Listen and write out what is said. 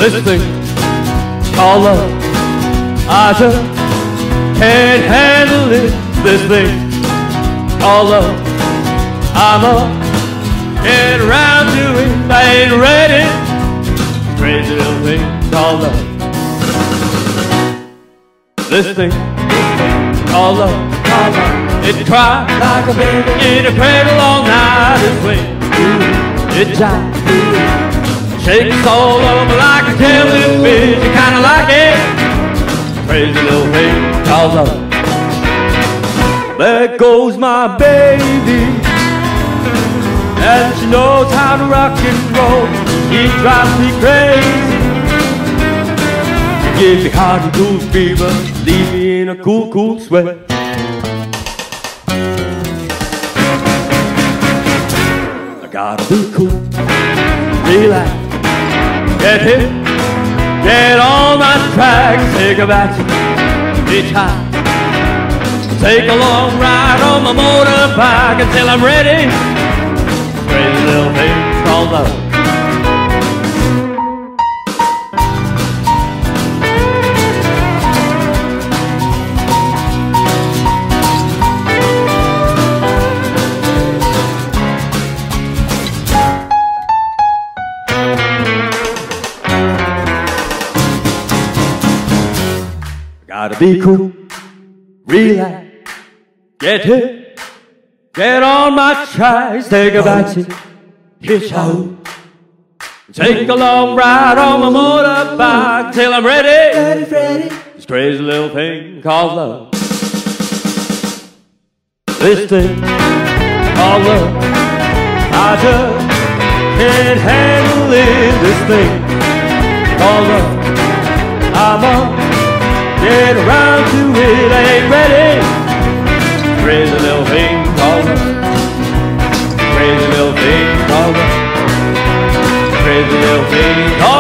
This thing called love, I just can't handle it. This thing called love, I'm up, getting around to it. I ain't ready. Crazy little thing called love. This thing called love, it cries like a baby in a cradle all night. This way it jives, shakes all over like a jellyfish. You kinda like it. Crazy little thing called love. There goes my baby, and she knows how to rock and roll. She drives me crazy. She gives me hot and cool fever, leave me in a cool, cool sweat. I gotta be cool, relax, get hip, get on my tracks, take a back, hitchhike, take a long ride on my motorbike until I'm ready. Crazy little thing called love. Gotta be cool, relax, get hip, get on my tracks, take a backseat, hitchhike, take a long ride on my motorbike till I'm ready. This crazy little thing called love. This thing called love, I just can't handle it. This thing called love, I'm up, get around to it, I ain't ready. Crazy little thing called love. Crazy little thing called love. Crazy little thing called love.